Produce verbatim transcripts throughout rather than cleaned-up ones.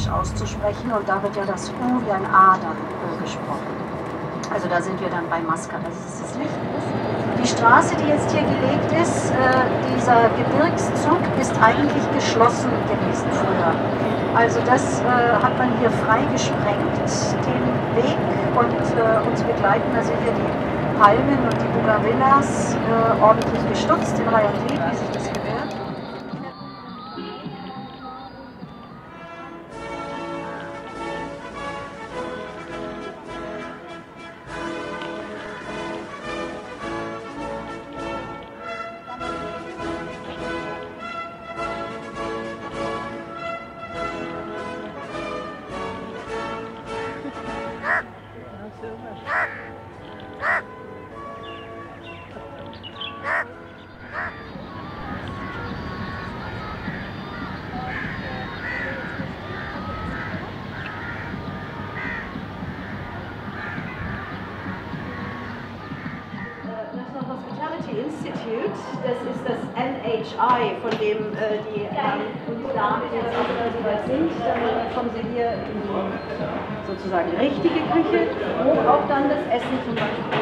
falsch auszusprechen und da wird ja das U wie ein A dann äh, gesprochen. Also da sind wir dann bei Maskat. Also das ist Licht. Die Straße, die jetzt hier gelegt ist, äh, dieser Gebirgszug ist eigentlich geschlossen gewesen früher. Also das äh, hat man hier frei gesprengt, den Weg, und äh, uns begleiten also hier die Palmen und die Bugarillas äh, ordentlich gestutzt in Reihe und Glied, wie sich das gehört. Institute, das ist das N H I, von dem äh, die ähm, Damen jetzt auch wieder so weit sind. Dann kommen sie hier in die sozusagen richtige Küche, wo auch dann das Essen zum Beispiel.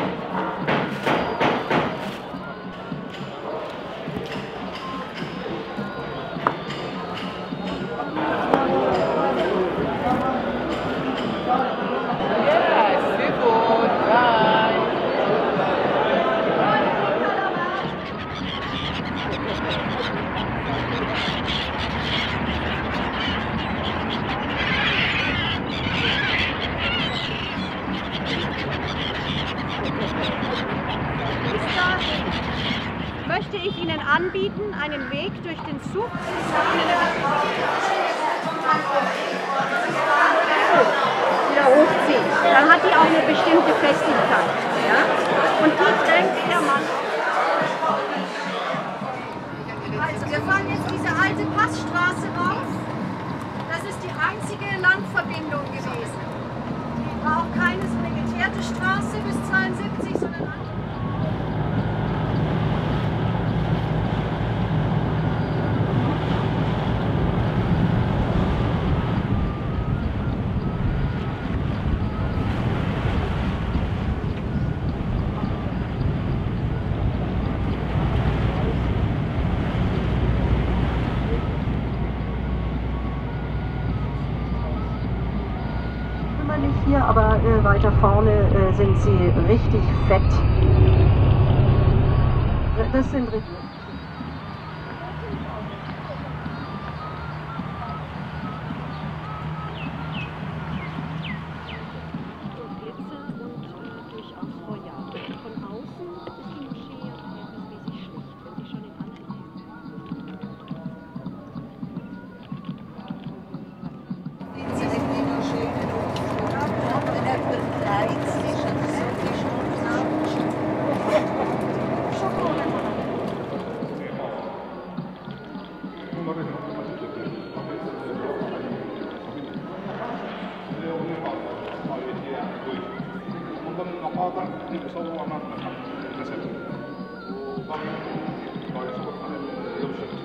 Möchte ich Ihnen anbieten, einen Weg durch den Zug wieder hochziehen. Dann hat die auch eine bestimmte Festigkeit. Ja? Und die drängt der Mann. Also wir fahren jetzt diese alte Passstraße rauf. Das ist die einzige Landverbindung gewesen. War auch keine so eine geteerte Straße bis zweiundsiebzig, sondern hier, aber äh, weiter vorne äh, sind sie richtig fett. Das sind richtig. Niin kuin